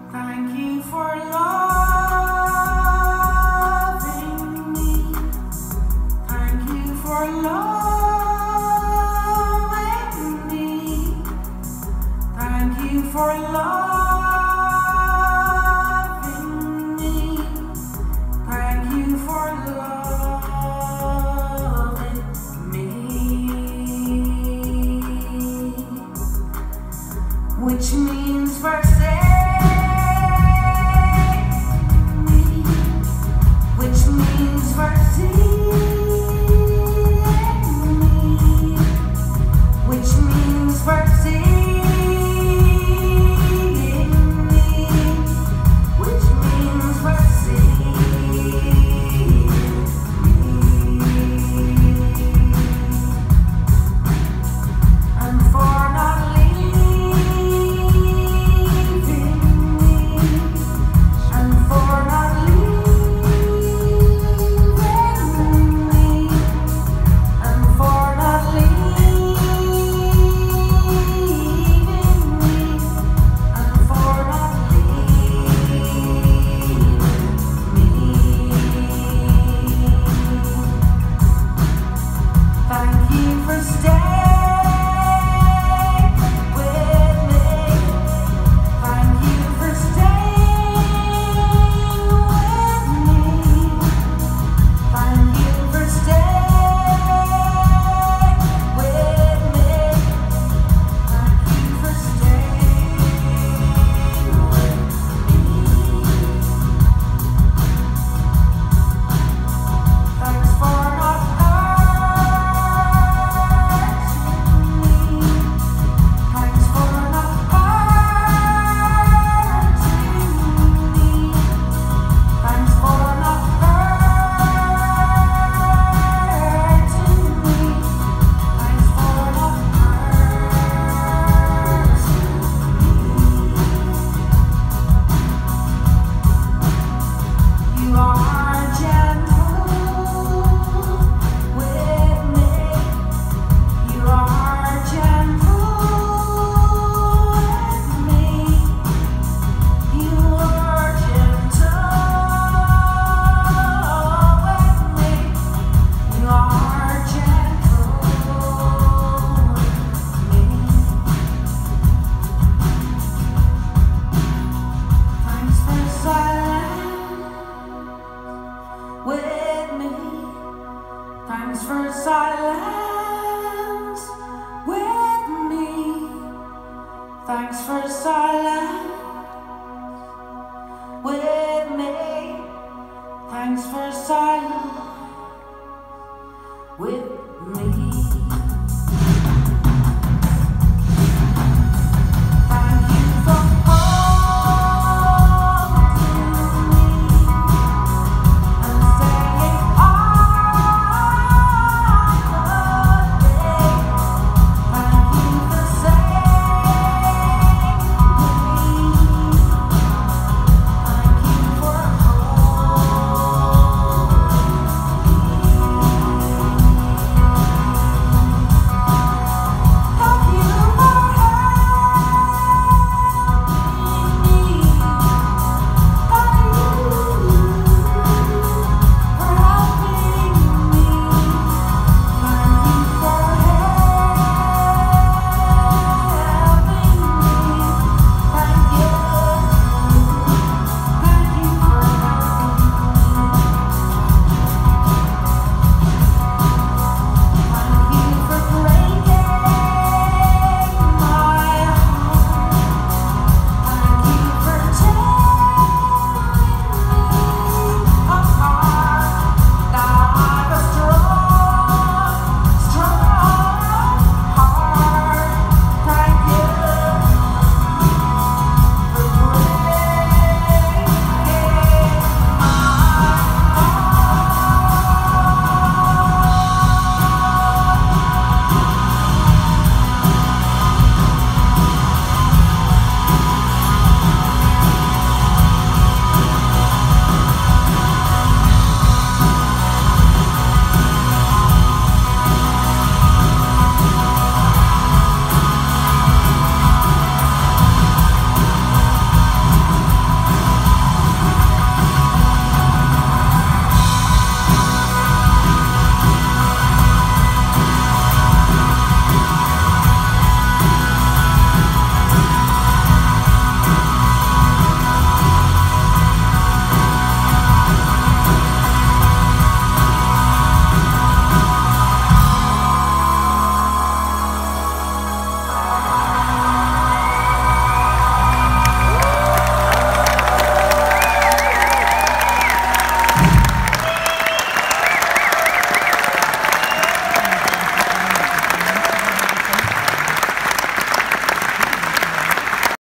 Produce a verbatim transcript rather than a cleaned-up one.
Thank you for loving me. Thank you for loving me. Thank you for loving me. Thank you for loving me. Which means forsake. Which means mercy me, which means mercy me, which means mercy me, and for not leaving me, and for not leaving. Thank you for staying with me. Thank you for staying with me. Thank you for staying with me. Thank you for staying with me. Thanks for not with me. Thanks for silence with me. Thanks for silence with me. Thanks for silence with me.